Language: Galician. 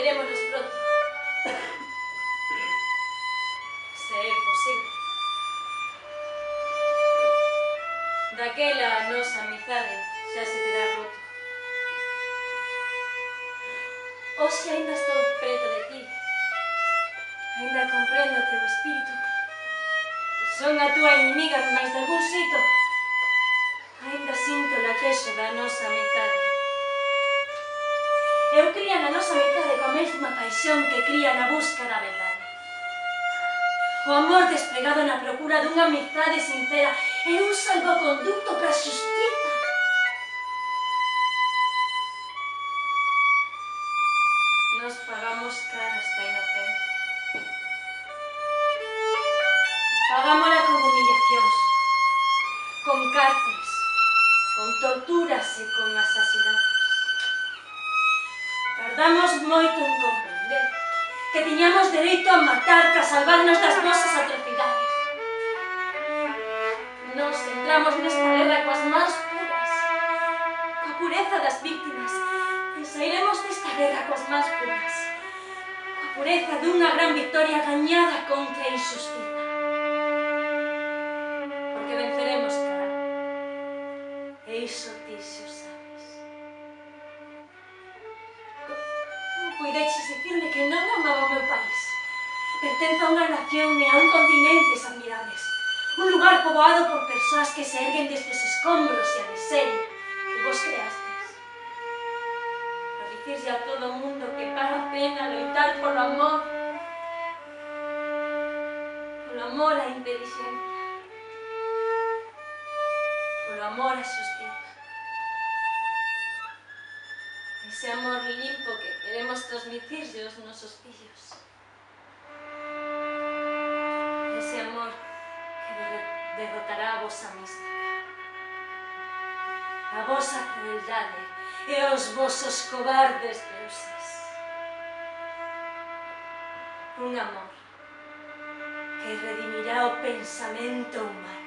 verémonos pronto. Se é posible. Daquela a nosa amizade xa se terá roto. Hoxe ainda estou preto de ti. Ainda comprendo o teu espírito. Son a túa inimiga, mais de algún xeito ainda sinto o latexo da nosa amizade. Eu cría na nosa amizade coa mesma paixón que cría na busca da verdade. O amor desplegado na procura dunha amizade sincera é un salvoconducto para a xustiza. Nos pagamos cara esta inocencia. Pagámola con humillacións, con cárceles, con torturas e con asasinatos. Tardamos moito en comprender que tiñamos dereito a matar para salvarnos das nosas atrocidades. Nos entramos nesta guerra coas mans puras, coa pureza das víctimas, e sairemos desta guerra coas mans puras, coa pureza dunha gran victoria gañada contra a injustiza. Porque venceremos, cara, e iso ti xo sabes. Como puideches dicirme que non amaba o meu país? Pertenzo a unha nación e a un continentes admirables. Un lugar poboado por persoas que se erguen destes escombros e a miseria que vos creastes. Para dicirse a todo o mundo que vale a pena loitar polo amor á inteligencia, polo amor á xustiza. Ese amor limpo que queremos transmitirlle aos nosos fillos. Ese amor que derrotará a vosa mística, a vosa crueldade e os vosos cobardes deuses. Un amor que redimirá o pensamento humano.